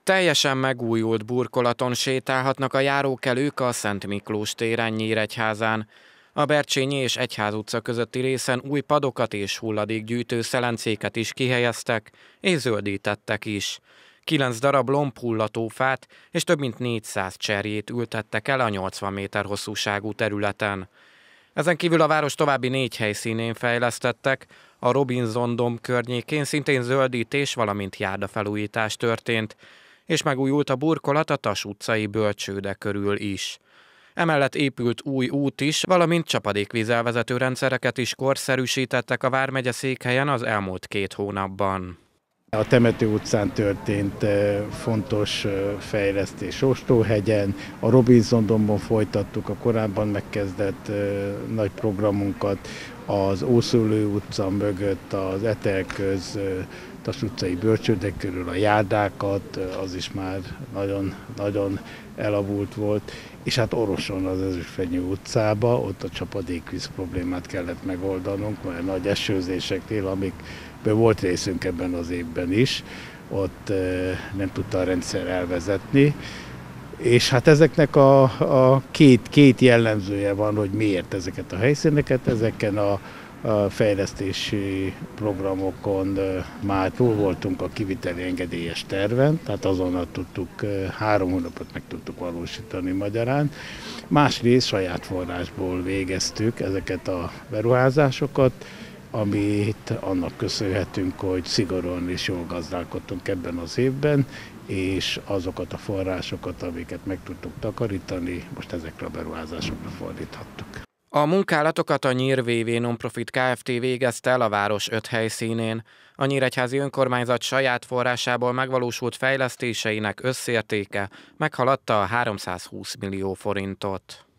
Teljesen megújult burkolaton sétálhatnak a járókelők a Szent Miklós téren Nyíregyházán. A Bercsényi és Egyház utca közötti részen új padokat és hulladékgyűjtő szelencéket is kihelyeztek, és zöldítettek is. 9 darab lombhullatófát és több mint 400 cserjét ültettek el a 80 méter hosszúságú területen. Ezen kívül a város további 4 helyszínén fejlesztettek, a Robinson-domb környékén szintén zöldítés, valamint járdafelújítás történt, és megújult a burkolat a Tas utcai bölcsőde körül is. Emellett épült új út is, valamint csapadékvízelvezető rendszereket is korszerűsítettek a vármegye székhelyen az elmúlt 2 hónapban. A Temető utcán történt fontos fejlesztés Ostóhegyen, a Robinson-dombon folytattuk a korábban megkezdett nagy programunkat, az Ószőlő utca mögött az Etelköz, Tas utcai bölcsőde körül a járdákat, az is már nagyon elavult volt, és hát Oroson az Ezüstfenyő utcába, ott a csapadékvíz problémát kellett megoldanunk, mert nagy esőzéseknél, amikből volt részünk ebben az évben is, ott nem tudta a rendszer elvezetni. És hát ezeknek a két jellemzője van, hogy miért ezeket a helyszíneket, ezeken a fejlesztési programokon már túl voltunk a kiviteli engedélyes terven, tehát azonnal tudtuk, 3 hónapot meg tudtuk valósítani magyarán. Másrészt saját forrásból végeztük ezeket a beruházásokat, amit annak köszönhetünk, hogy szigorúan és jól gazdálkodtunk ebben az évben, és azokat a forrásokat, amiket meg tudtuk takarítani, most ezekre a beruházásokra fordíthattuk. A munkálatokat a Nyír VV Nonprofit Kft. Végezte el a város 5 helyszínén. A nyíregyházi önkormányzat saját forrásából megvalósult fejlesztéseinek összértéke meghaladta a 320 millió forintot.